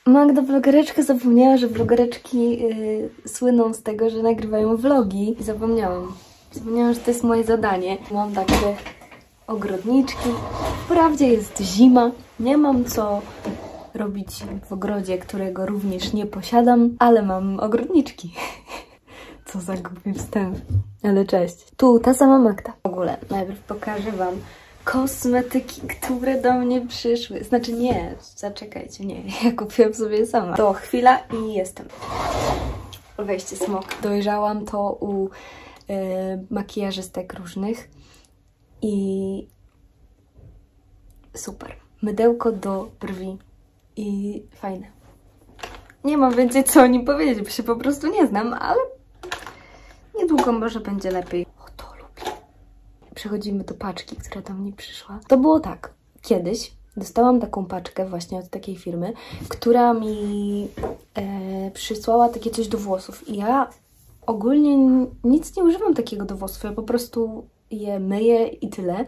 Magda vlogereczka zapomniała, że vlogereczki słyną z tego, że nagrywają vlogi. I zapomniałam, że to jest moje zadanie. Mam takie ogrodniczki. Wprawdzie jest zima, nie mam co robić w ogrodzie, którego również nie posiadam, ale mam ogrodniczki. Co za głupi wstęp. Ale cześć. Tu ta sama Magda. W ogóle najpierw pokażę wam kosmetyki, które do mnie przyszły. Znaczy nie, zaczekajcie, nie. Ja kupiłam sobie sama. To chwila i jestem. Wejście smok. Dojrzałam to u makijażystek różnych i super. Mydełko do brwi i fajne. Nie mam więcej co o nim powiedzieć, bo się po prostu nie znam, ale niedługo może będzie lepiej. O, to lubię. Przechodzimy do paczki, która do mnie przyszła. To było tak. Kiedyś dostałam taką paczkę właśnie od takiej firmy, która mi przysłała takie coś do włosów. I ja ogólnie nic nie używam takiego do włosów. Ja po prostu je myję i tyle.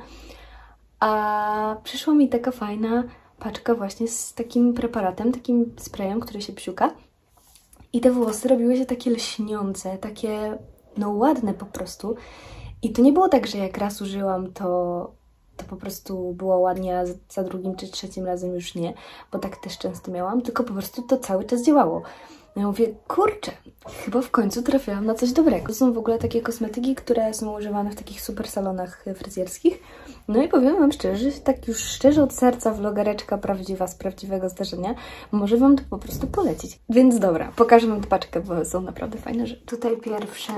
A przyszła mi taka fajna paczka właśnie z takim preparatem, takim sprayem, który się psiuka. I te włosy robiły się takie lśniące, takie no ładne po prostu. I to nie było tak, że jak raz użyłam, to po prostu było ładnie, a za drugim czy trzecim razem już nie, bo tak też często miałam, tylko po prostu to cały czas działało. No ja mówię, kurczę, chyba w końcu trafiłam na coś dobrego. To są w ogóle takie kosmetyki, które są używane w takich super salonach fryzjerskich. No i powiem wam szczerze, że tak już szczerze od serca vlogereczka prawdziwa z prawdziwego zdarzenia, może wam to po prostu polecić. Więc dobra, pokażę wam tę paczkę, bo są naprawdę fajne rzeczy. Tutaj pierwsze,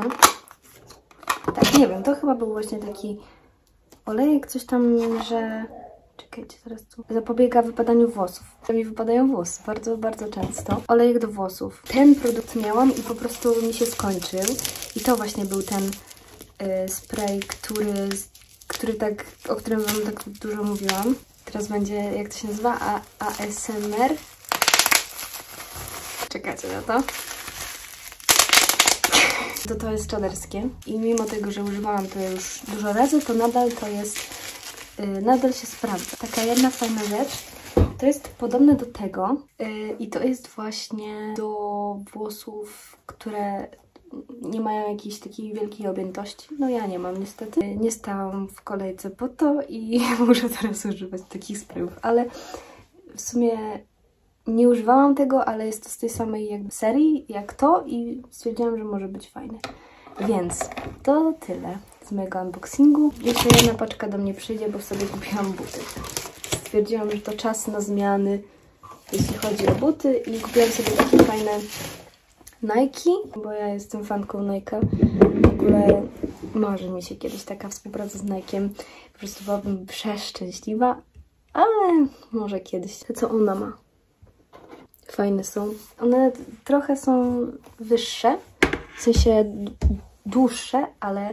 tak nie wiem, to chyba był właśnie taki olejek, coś tam, że... Czekajcie, teraz tu. Zapobiega wypadaniu włosów. To mi wypadają włosy bardzo, bardzo często. Olejek do włosów. Ten produkt miałam i po prostu mi się skończył. I to właśnie był ten spray, o którym wam tak dużo mówiłam. Teraz będzie, jak to się nazywa? ASMR. Czekajcie na to. To jest czaderskie. I mimo tego, że używałam to już dużo razy, to nadal się sprawdza. Taka jedna fajna rzecz, to jest podobne do tego i to jest właśnie do włosów, które nie mają jakiejś takiej wielkiej objętości. No ja nie mam niestety. Nie stałam w kolejce po to i muszę teraz używać takich sprayów, ale w sumie nie używałam tego, ale jest to z tej samej jakby serii jak to i stwierdziłam, że może być fajne. Więc to tyle z mojego unboxingu. Jeszcze jedna paczka do mnie przyjdzie, bo sobie kupiłam buty. Stwierdziłam, że to czas na zmiany, jeśli chodzi o buty i kupiłam sobie takie fajne Nike, bo ja jestem fanką Nike'a. W ogóle marzy mi się kiedyś taka współpraca z Nike'iem. Po prostu byłabym przeszczęśliwa, ale może kiedyś. To co ona ma? Fajne są. One trochę są wyższe, w sensie dłuższe, ale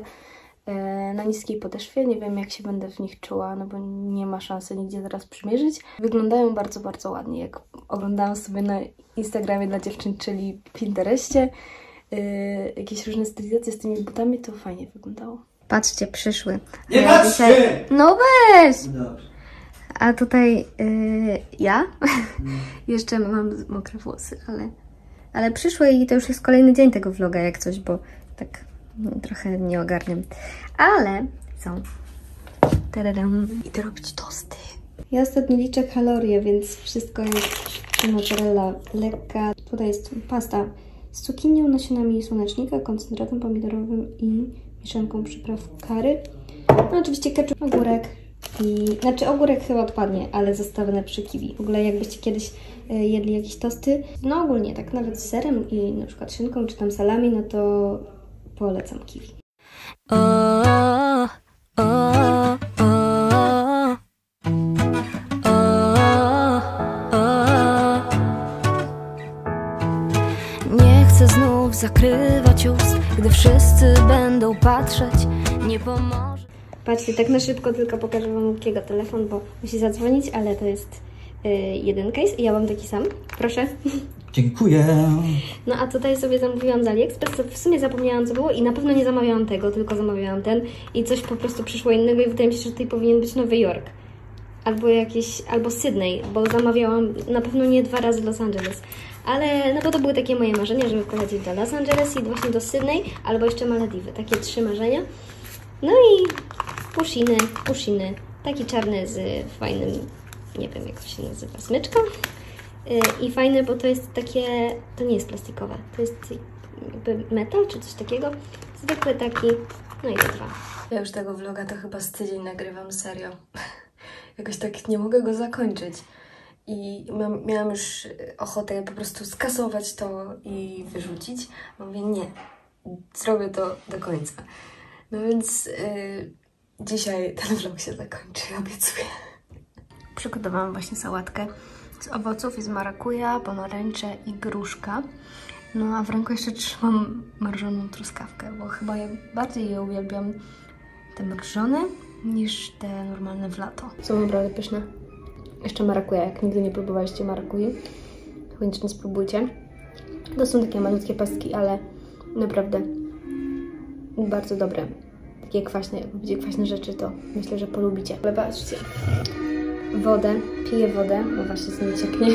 na niskiej podeszwie. Nie wiem, jak się będę w nich czuła, no bo nie ma szansy nigdzie teraz przymierzyć. Wyglądają bardzo, bardzo ładnie. Jak oglądałam sobie na Instagramie dla dziewczyn, czyli Pinterestie, jakieś różne stylizacje z tymi butami, to fajnie wyglądało. Patrzcie, przyszły. Nie patrzcie! No weź! Dobrze. A tutaj ja jeszcze mam mokre włosy, ale przyszły i to już jest kolejny dzień tego vloga jak coś, bo tak trochę nie ogarniam. Ale są. Tadadam. Idę robić tosty. Ja ostatnio liczę kalorie, więc wszystko jest mozzarella lekka. Tutaj jest pasta z cukinią, nasionami słonecznika, koncentratem pomidorowym i mieszanką przypraw curry. No oczywiście ketchup, ogórek. Znaczy ogórek chyba odpadnie, ale zostawione przy kiwi. W ogóle jakbyście kiedyś jedli jakieś tosty, no ogólnie tak nawet z serem i na przykład szynką czy tam salami, no to polecam kiwi. Nie chcę znów zakrywać ust, gdy wszyscy będą patrzeć, nie pomoże. Patrzcie, tak na szybko tylko pokażę wam Łukiego telefon, bo musi zadzwonić, ale to jest jeden case i ja mam taki sam. Proszę. Dziękuję. No a tutaj sobie zamówiłam z AliExpress, to w sumie zapomniałam co było i na pewno nie zamawiałam tego, tylko zamawiałam ten i coś po prostu przyszło innego i wydaje mi się, że tutaj powinien być Nowy Jork. albo Sydney, bo zamawiałam na pewno nie 2 razy Los Angeles. Ale no bo to były takie moje marzenia, żeby polecieć do Los Angeles i właśnie do Sydney, albo jeszcze Malediwy. Takie 3 marzenia. No i pushiny. Taki czarny z fajnym, nie wiem jak to się nazywa, smyczką. I fajne, bo to jest takie, to nie jest plastikowe, to jest jakby metal czy coś takiego. Zwykły taki, no i to 2. Ja już tego vloga to chyba z tydzień nagrywam, serio. Jakoś tak nie mogę go zakończyć. I miałam już ochotę po prostu skasować to i wyrzucić. Mówię, nie, zrobię to do końca. No więc dzisiaj ten vlog się zakończy, obiecuję. Przygotowałam właśnie sałatkę z owoców i z marakuja, pomarańcze i gruszka. No a w ręku jeszcze trzymam mrożoną truskawkę, bo chyba ja bardziej je uwielbiam, te mrożone, niż te normalne w lato. Są naprawdę pyszne. Jeszcze marakuja, jak nigdy nie próbowaliście marakuji, koniecznie spróbujcie. To są takie malutkie pastki, ale naprawdę bardzo dobre. Takie kwaśne, jak lubicie kwaśne rzeczy, to myślę, że polubicie. Ale patrzcie, piję wodę, bo właśnie z niej cieknie.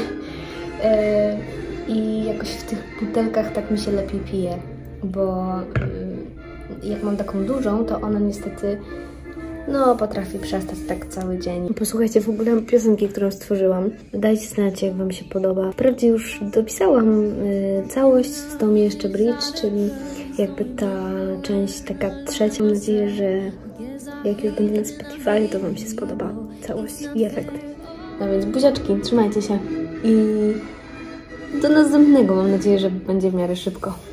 I jakoś w tych butelkach tak mi się lepiej pije, bo jak mam taką dużą, to ona niestety potrafi przestać tak cały dzień. Posłuchajcie w ogóle piosenki, którą stworzyłam. Dajcie znać, jak wam się podoba. Wprawdzie już dopisałam całość, został mi jeszcze bridge, czyli jakby ta część taka trzecia. Mam nadzieję, że jak już będzie na Spotify, to wam się spodoba całość i efekt. No więc buziaczki, trzymajcie się i do następnego. Mam nadzieję, że będzie w miarę szybko.